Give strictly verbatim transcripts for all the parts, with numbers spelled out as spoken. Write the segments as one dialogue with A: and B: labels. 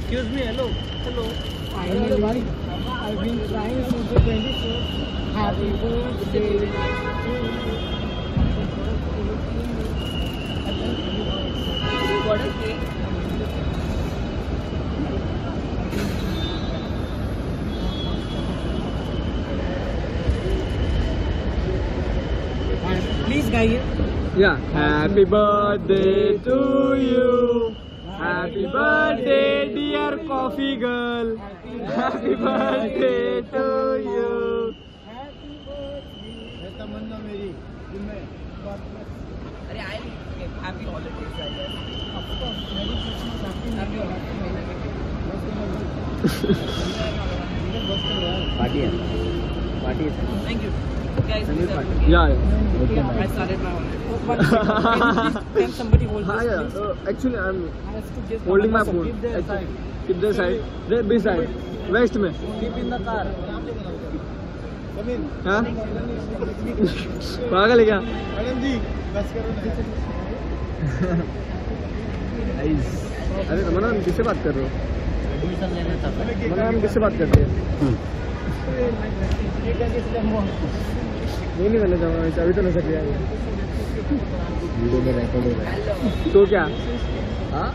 A: Excuse me, hello. Hello.
B: Finally, I've been trying since the twenty-fourth. Happy birthday to you.
A: What a cake.
B: Please, guys.
C: Yeah. Happy birthday to you. Happy birthday, dear coffee girl. Happy birthday to you.
B: Happy birthday. तमन्ना मेरी तुम्हें
A: अरे I happy holidays I guess
B: Of course, Merry Christmas, Happy New Year.
C: Party है. Party है.
A: Thank you guys
C: Yeah.
A: I started my holiday.
B: Can can somebody hold
C: हाँ
B: this,
C: yeah.
B: please?
C: Uh, actually, I'm
B: I have to give
C: holding my
B: Tamanna some.
C: phone.
B: Keep their side.
C: Keep the side. There, B side. West में.
B: Keep in the car.
C: हाँ? पागल है क्या?
B: Madam जी, बस करो ना.
C: अरे तमन्ना हम किससे बात कर रहे हो?
A: एडमिशन लेना था
C: तमन्ना हम किससे बात कर रहे हैं? नहीं नहीं करना चाहूँगा अभी तो नहीं सक लिया तो क्या हाँ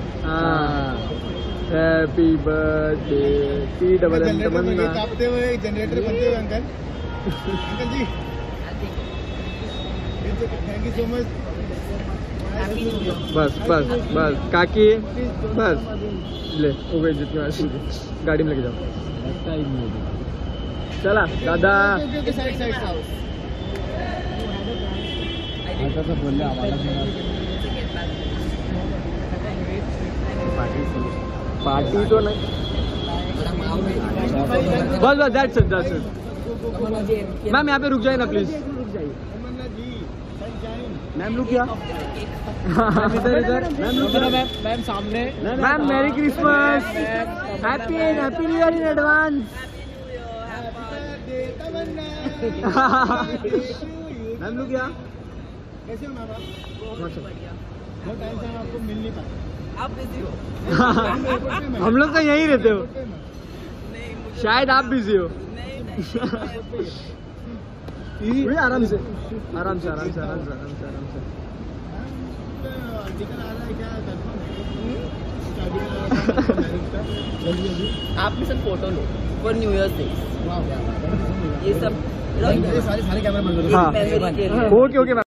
C: happy birthday T double N Tamanna
B: कांपते हुए जनरेटर बनते हुए uncle uncle ji thank you so much.
C: बस बस बस काकी बस ले हो गई जितनी बार गाड़ी में लेके जाओ चला दादा
B: साइड साइड
C: ऐसा तो बोल पार्टी तो नहीं बस बस that's it that's it ma'am यहाँ पे रुक जाए ना प्लीज मैम रुक क्या इधर इधर मैम रुक मैम
B: मैम सामने
C: ma'am merry Christmas happy happy new year in advance ma'am रुक क्या
B: कैसे हो मैम आप? बहुत टाइम से हम आपको मिल नहीं पाते.
A: आप बिजी हो
C: हम लोग तो यहीं रहते हो
A: नहीं मुझे
C: शायद आप बिजी हो
A: नहीं नहीं
C: ये आराम से आराम से आराम से आराम से आराम से आराम से
B: आर्टिकल आ रहा है क्या
A: आप भी सब फोटो लो फॉर न्यू ईयर डे ये सब
B: सारे सारे कैमरा बंद करो.
C: हाँ
A: मेमोरी के लिए
C: ओके ओके